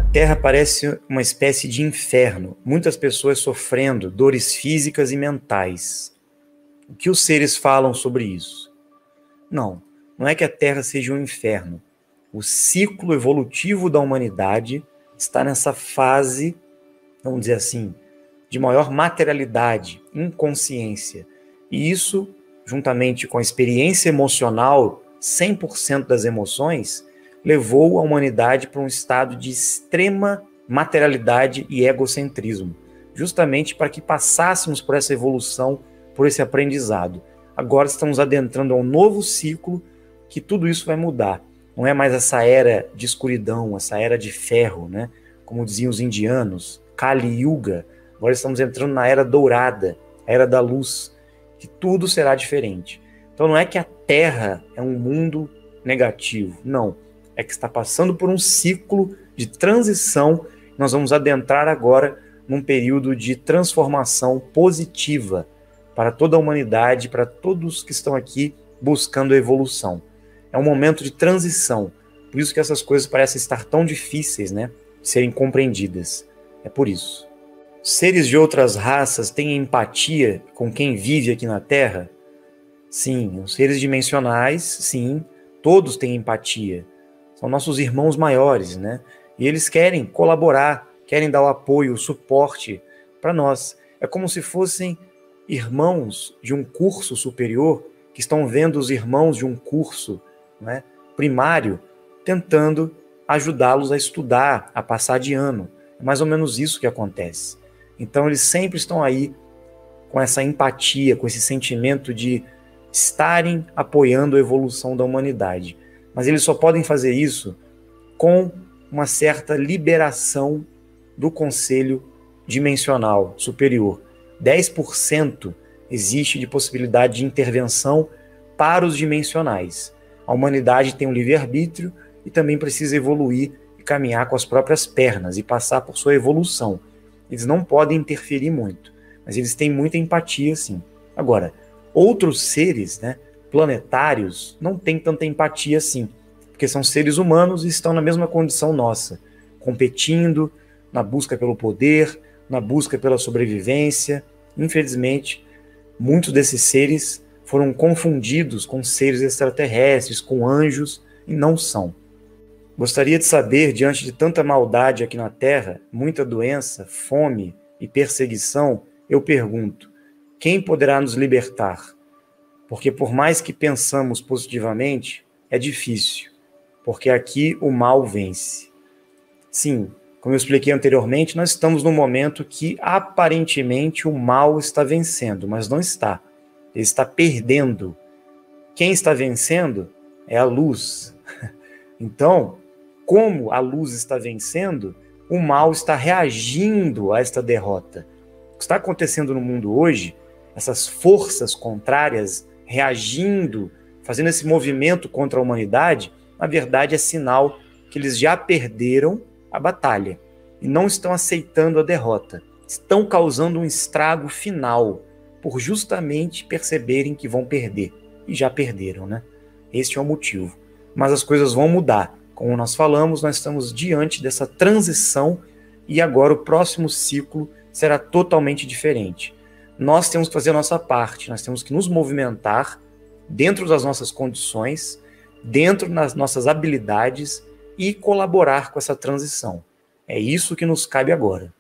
Terra parece uma espécie de inferno, muitas pessoas sofrendo dores físicas e mentais. O que os seres falam sobre isso? Não é que a Terra seja um inferno. O ciclo evolutivo da humanidade está nessa fase, vamos dizer assim, de maior materialidade, inconsciência. E isso, juntamente com a experiência emocional, 100% das emoções, levou a humanidade para um estado de extrema materialidade e egocentrismo, justamente para que passássemos por essa evolução, por esse aprendizado. Agora estamos adentrando a um novo ciclo que tudo isso vai mudar. Não é mais essa era de escuridão, essa era de ferro, né? Como diziam os indianos, Kali Yuga. Agora estamos entrando na era dourada, a era da luz, que tudo será diferente. Então não é que a Terra é um mundo negativo, não. É que está passando por um ciclo de transição. Nós vamos adentrar agora num período de transformação positiva para toda a humanidade, para todos que estão aqui buscando a evolução. É um momento de transição. Por isso que essas coisas parecem estar tão difíceis, né, de serem compreendidas. É por isso. Seres de outras raças têm empatia com quem vive aqui na Terra? Sim, os seres dimensionais, sim, todos têm empatia. São nossos irmãos maiores, né? E eles querem colaborar, querem dar o apoio, o suporte para nós. É como se fossem irmãos de um curso superior que estão vendo os irmãos de um curso, né, primário, tentando ajudá-los a estudar, a passar de ano. É mais ou menos isso que acontece. Então eles sempre estão aí com essa empatia, com esse sentimento de estarem apoiando a evolução da humanidade. Mas eles só podem fazer isso com uma certa liberação do conselho dimensional superior. 10% existe de possibilidade de intervenção para os dimensionais. A humanidade tem um livre-arbítrio e também precisa evoluir e caminhar com as próprias pernas e passar por sua evolução. Eles não podem interferir muito, mas eles têm muita empatia, sim. Agora, outros seres, né, planetários, não têm tanta empatia assim, porque são seres humanos e estão na mesma condição nossa, competindo na busca pelo poder, na busca pela sobrevivência. Infelizmente, muitos desses seres foram confundidos com seres extraterrestres, com anjos, e não são. Gostaria de saber, diante de tanta maldade aqui na Terra, muita doença, fome e perseguição, eu pergunto, quem poderá nos libertar? Porque por mais que pensamos positivamente, é difícil, porque aqui o mal vence. Sim, como eu expliquei anteriormente, nós estamos num momento que aparentemente o mal está vencendo, mas não está. Ele está perdendo. Quem está vencendo é a luz. Então, como a luz está vencendo, o mal está reagindo a esta derrota. O que está acontecendo no mundo hoje, essas forças contrárias reagindo, fazendo esse movimento contra a humanidade, na verdade é sinal que eles já perderam a batalha e não estão aceitando a derrota. Estão causando um estrago final por justamente perceberem que vão perder. E já perderam, né? Este é o motivo. Mas as coisas vão mudar. Como nós falamos, nós estamos diante dessa transição e agora o próximo ciclo será totalmente diferente. Nós temos que fazer a nossa parte, nós temos que nos movimentar dentro das nossas condições, dentro das nossas habilidades e colaborar com essa transição. É isso que nos cabe agora.